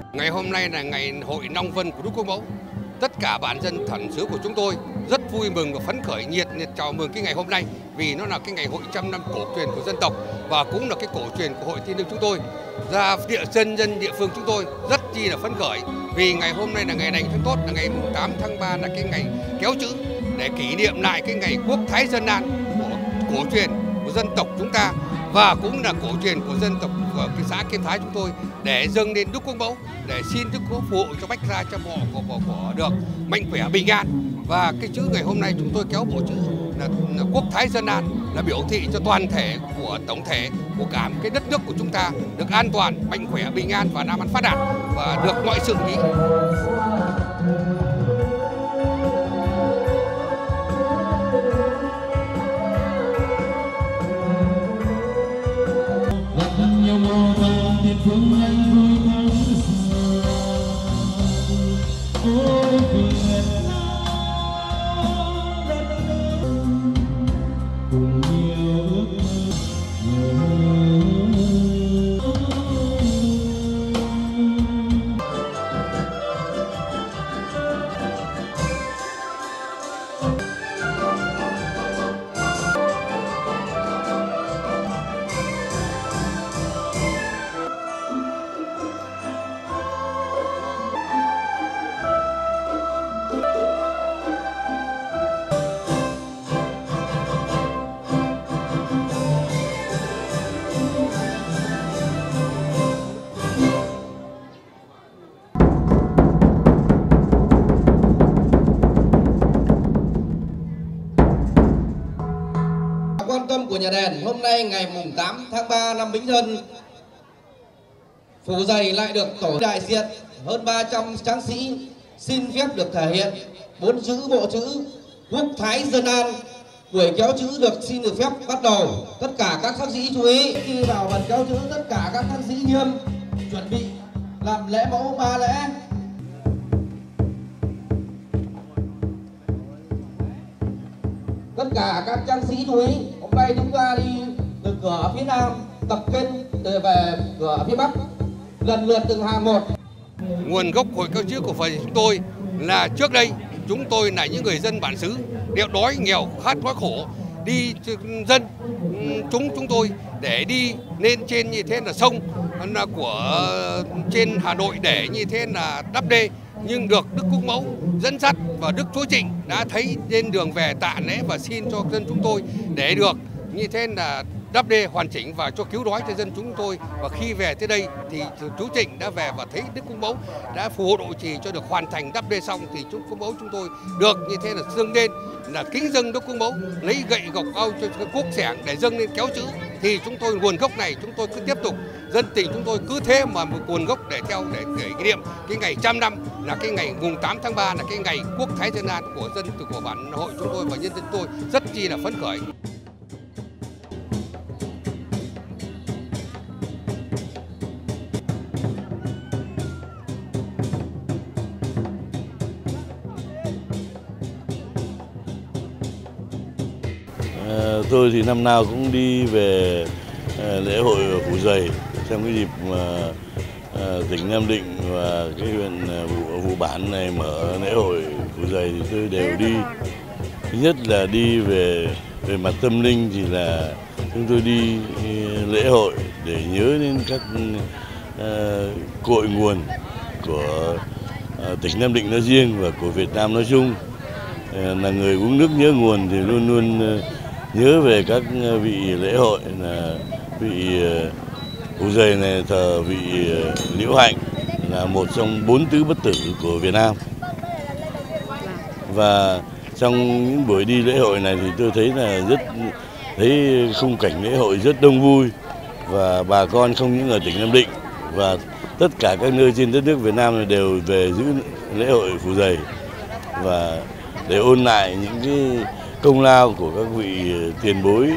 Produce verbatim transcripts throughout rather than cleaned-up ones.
Ngày hôm nay là ngày hội Long Vân của Đức Quốc Mẫu. Tất cả bản dân thản xứ của chúng tôi rất vui mừng và phấn khởi nhiệt liệt chào mừng cái ngày hôm nay, vì nó là cái ngày hội trăm năm cổ truyền của dân tộc và cũng là cái cổ truyền của hội Thiên Lương chúng tôi. Ra địa dân dân địa phương chúng tôi rất chi là phấn khởi, vì ngày hôm nay là ngày lành tháng tốt, là ngày tám tháng ba, là cái ngày kéo chữ để kỷ niệm lại cái ngày quốc thái dân an của cổ truyền của dân tộc chúng ta, và cũng là cổ truyền của dân tộc của cái xã Kiên Thái chúng tôi, để dâng lên Đức Quốc Mẫu để xin Đức Quốc phù hộ cho bách gia cho họ của, của, của được mạnh khỏe bình an. Và cái chữ ngày hôm nay chúng tôi kéo bộ chữ là, là quốc thái dân an, là biểu thị cho toàn thể của tổng thể của cả cái đất nước của chúng ta được an toàn, mạnh khỏe, bình an và làm ăn phát đạt và được mọi sự ý. Quan tâm của nhà đền, hôm nay ngày mùng tám tháng ba năm Bính Thân, Phủ Giày lại được tổ đại diện hơn ba trăm tráng sĩ xin phép được thể hiện bốn chữ bộ chữ quốc thái dân an. Buổi kéo chữ được xin được phép bắt đầu. Tất cả các khắc sĩ chú ý, khi vào phần kéo chữ tất cả các khắc sĩ nghiêm chuẩn bị làm lễ mẫu ba lễ. Tất cả các trang sĩ chú ý, hôm nay chúng ta đi từ cửa ở phía nam tập kết về cửa ở phía bắc, lần lượt từng hàng một. Nguồn gốc hội kéo chữ của phường chúng tôi là trước đây chúng tôi là những người dân bản xứ, đều đói nghèo khát đói khổ, đi dân chúng chúng tôi để đi lên trên như thế là sông là của trên Hà Nội để như thế là đắp đê, nhưng được Đức Quốc Mẫu dẫn dắt và Đức Chúa Trịnh đã thấy trên đường về tạ lễ và xin cho dân chúng tôi để được như thế là đắp đê hoàn chỉnh và cho cứu đói cho dân chúng tôi. Và khi về tới đây thì Chúa Trịnh đã về và thấy Đức Quốc Mẫu đã phù hộ độ trì cho được hoàn thành đắp đê xong, thì Đức Quốc Mẫu chúng tôi được như thế là dâng lên là kính dâng Đức Quốc Mẫu, lấy gậy gộc ao cho quốc xẻng để dâng lên kéo chữ. Thì chúng tôi nguồn gốc này chúng tôi cứ tiếp tục, dân tình chúng tôi cứ thế mà một nguồn gốc để theo để kỷ niệm cái ngày trăm năm là cái ngày mùng tám tháng ba, là cái ngày quốc thái dân an của dân của bản hội chúng tôi và nhân dân tôi rất chi là phấn khởi. À, tôi thì năm nào cũng đi về à, lễ hội Phủ Giày trong cái dịp mà à, tỉnh Nam Định và cái huyện Vụ, Vụ Bản này mở lễ hội Phủ Giày thì tôi đều đi. Thứ nhất là đi về về mặt tâm linh thì là chúng tôi đi lễ hội để nhớ đến các à, cội nguồn của à, tỉnh Nam Định nói riêng và của Việt Nam nói chung. À, là người uống nước nhớ nguồn thì luôn luôn nhớ về các vị lễ hội, là vị Phủ Giày này thờ vị Liễu Hạnh, là một trong bốn tứ bất tử của Việt Nam. Và trong những buổi đi lễ hội này thì tôi thấy là rất thấy khung cảnh lễ hội rất đông vui, và bà con không những ở tỉnh Nam Định và tất cả các nơi trên đất nước Việt Nam này đều về giữ lễ hội Phủ Giày và để ôn lại những cái công lao của các vị tiền bối.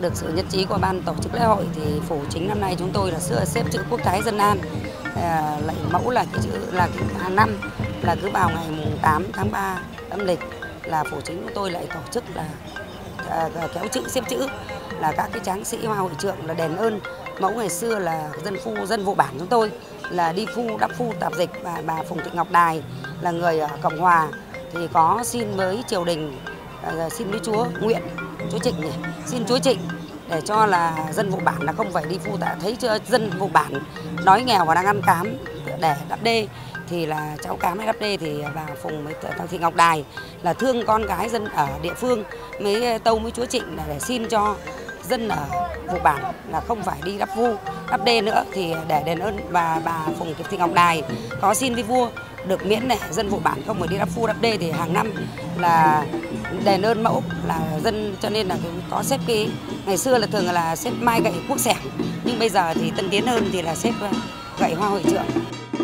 được sự nhất trí của ban tổ chức lễ hội thì phủ chính năm nay chúng tôi là xưa xếp chữ Quốc Thái Dân An, à, lạy mẫu là cái chữ là cái hàng năm là cứ vào ngày mùng tám tháng ba âm lịch là phủ chính của tôi lại tổ chức là à, kéo chữ xếp chữ là các cái tráng sĩ hoa hội trượng là đền ơn mẫu. Ngày xưa là dân phu dân vụ bản chúng tôi là đi phu đắp phu tạp dịch, và bà Phùng Thị Ngọc Đài là người ở Cộng Hòa thì có xin với triều đình, uh, xin với chúa nguyện chúa Trịnh nhỉ? xin chúa Trịnh để cho là dân vụ bản là không phải đi phu tạ, thấy chưa dân vụ bản đói nghèo và đang ăn cám để đắp đê thì là cháu cám hay đắp đê thì bà Phùng với Thị Ngọc Đài là thương con gái dân ở địa phương mới tâu với chúa Trịnh là để xin cho dân ở vụ bản là không phải đi đắp vu đắp đê nữa, thì để đền ơn và bà Phùng Thị Ngọc Đài có xin với vua được miễn này dân vụ bản không phải đi đắp vu đắp đê thì hàng năm là đền ơn mẫu là dân, cho nên là có xếp cái ngày xưa là thường là xếp mai gậy quốc xẻng, nhưng bây giờ thì tân tiến hơn thì là xếp gậy hoa hội trượng.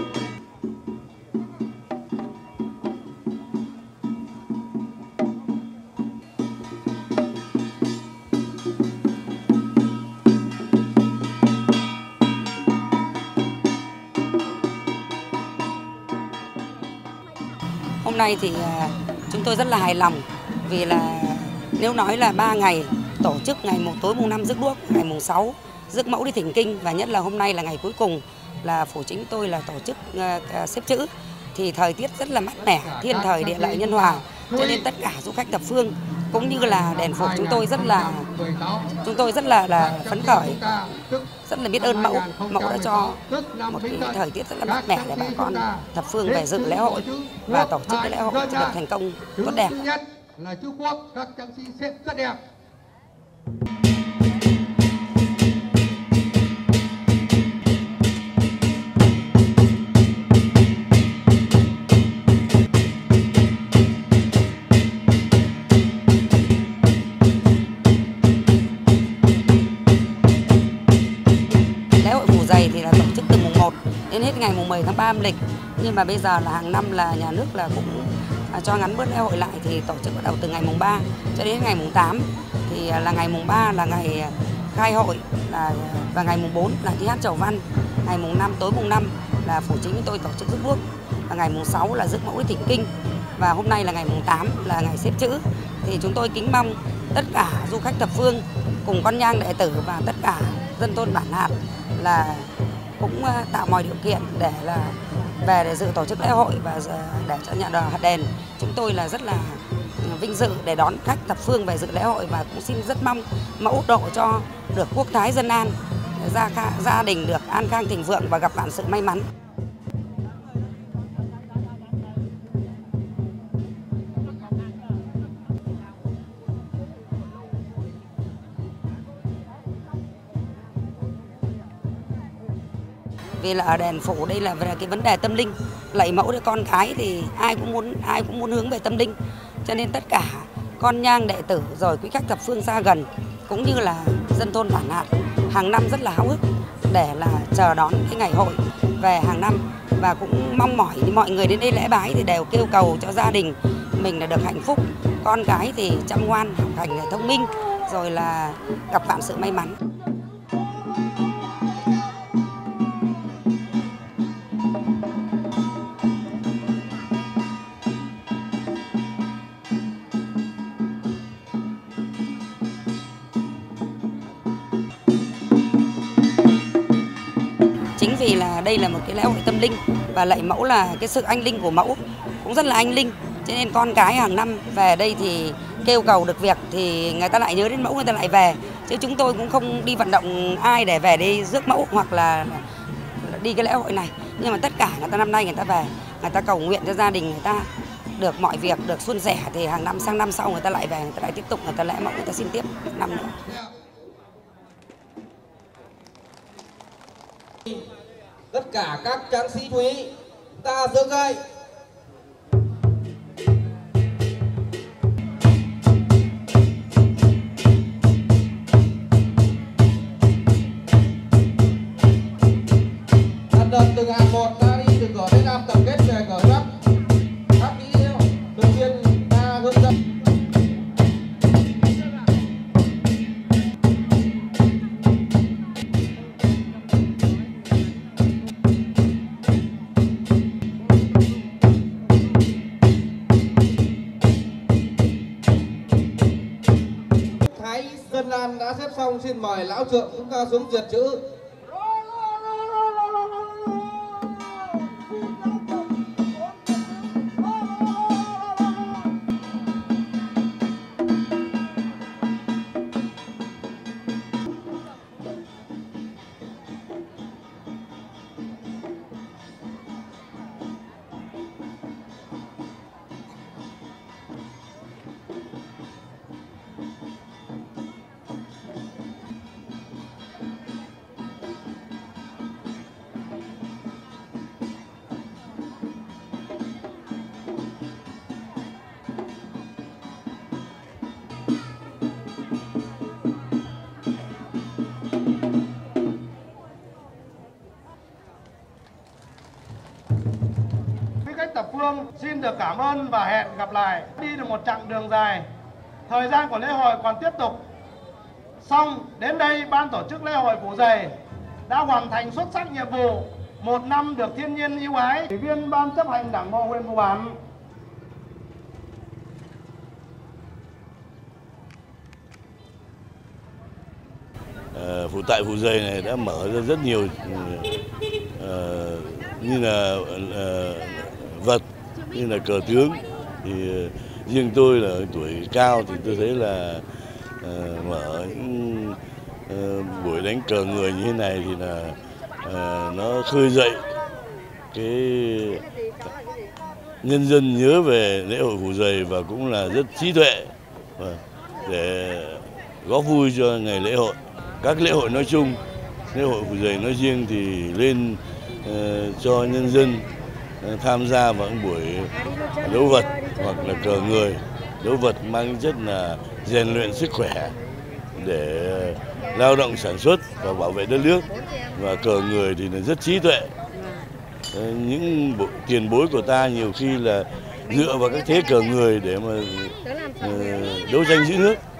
Hôm nay thì chúng tôi rất là hài lòng vì là nếu nói là ba ngày tổ chức, ngày mùng tối mùng năm rước đuốc, ngày mùng sáu rước mẫu đi thỉnh kinh, và nhất là hôm nay là ngày cuối cùng là phủ chính tôi là tổ chức uh, xếp chữ thì thời tiết rất là mát mẻ, thiên thời địa lợi nhân hòa, cho nên tất cả du khách thập phương cũng như là đền phủ chúng tôi rất là chúng tôi rất là là phấn khởi, rất là biết ơn mẫu. Mẫu đã cho một cái thời tiết rất là mát mẻ để bà con thập phương về dự lễ hội và tổ chức cái lễ hội cho được thành công tốt đẹp. Thứ nhất là chữ quốc, các trang sĩ xếp rất đẹp. Thì là tổ chức từ mùng một đến hết ngày mùng mười tháng ba âm lịch, nhưng mà bây giờ là hàng năm là nhà nước là cũng cho ngắn bớt lễ hội lại thì tổ chức bắt đầu từ ngày mùng ba cho đến ngày mùng tám, thì là ngày mùng ba là ngày khai hội là và ngày mùng bốn là thi hát chầu văn, ngày mùng năm tối mùng năm là phủ chính tôi tổ chức rước đuốc, và ngày mùng sáu là rước mẫu đi thỉnh kinh, và hôm nay là ngày mùng tám là ngày xếp chữ. Thì chúng tôi kính mong tất cả du khách thập phương cùng con nhang đệ tử và tất cả dân thôn bản hạt là cũng tạo mọi điều kiện để là về để dự tổ chức lễ hội và để cho nhà hạt đền chúng tôi là rất là vinh dự để đón khách thập phương về dự lễ hội, và cũng xin rất mong mẫu độ cho được quốc thái dân an, gia gia đình được an khang thịnh vượng và gặp vạn sự may mắn. Vì là ở đền phủ đây là về cái vấn đề tâm linh, lạy mẫu để con cái thì ai cũng muốn ai cũng muốn hướng về tâm linh, cho nên tất cả con nhang đệ tử rồi quý khách thập phương xa gần cũng như là dân thôn bản hạt hàng năm rất là háo hức để là chờ đón cái ngày hội về hàng năm, và cũng mong mỏi mọi người đến đây lễ bái thì đều kêu cầu cho gia đình mình là được hạnh phúc, con cái thì chăm ngoan học hành thông minh, rồi là gặp vạn sự may mắn. Chính vì là đây là một cái lễ hội tâm linh và lạy mẫu là cái sự anh linh của mẫu cũng rất là anh linh, cho nên con cái hàng năm về đây thì kêu cầu được việc thì người ta lại nhớ đến mẫu, người ta lại về, chứ chúng tôi cũng không đi vận động ai để về đây rước mẫu hoặc là đi cái lễ hội này, nhưng mà tất cả người ta năm nay người ta về, người ta cầu nguyện cho gia đình người ta được mọi việc được suôn sẻ, thì hàng năm sang năm sau người ta lại về, người ta lại tiếp tục người ta lễ mẫu, người ta xin tiếp năm nữa. Tất cả các tráng sĩ quý ta giơ gậy. Lần lượt từng hàng một ta đi từ cửa Tây Nam tập kết về cửa Bắc. Các kỹ thường xuyên ta hướng dẫn. Thái Dân An đã xếp xong, xin mời lão trượng chúng ta xuống duyệt chữ. Tập Phương xin được cảm ơn và hẹn gặp lại. Đi được một chặng đường dài, thời gian của lễ hội còn tiếp tục. Xong đến đây ban tổ chức lễ hội Phủ Dày đã hoàn thành xuất sắc nhiệm vụ, một năm được thiên nhiên ưu ái. Ủy viên ban chấp hành Đảng bộ huyện Vụ Bản, à, Phủ tại Phủ Dày này đã mở ra rất nhiều à, như là à, vật như là cờ tướng. Thì riêng tôi là tuổi cao thì tôi thấy là uh, mở những uh, buổi đánh cờ người như thế này thì là uh, nó khơi dậy cái nhân dân nhớ về lễ hội Phủ Dày và cũng là rất trí tuệ để góp vui cho ngày lễ hội. Các lễ hội nói chung, lễ hội Phủ Dày nói riêng thì lên uh, cho nhân dân tham gia vào những buổi đấu vật hoặc là cờ người. Đấu vật mang chất là rèn luyện sức khỏe để lao động sản xuất và bảo vệ đất nước, và cờ người thì là rất trí tuệ. Những tiền bối của ta nhiều khi là dựa vào các thế cờ người để mà đấu tranh giữ nước.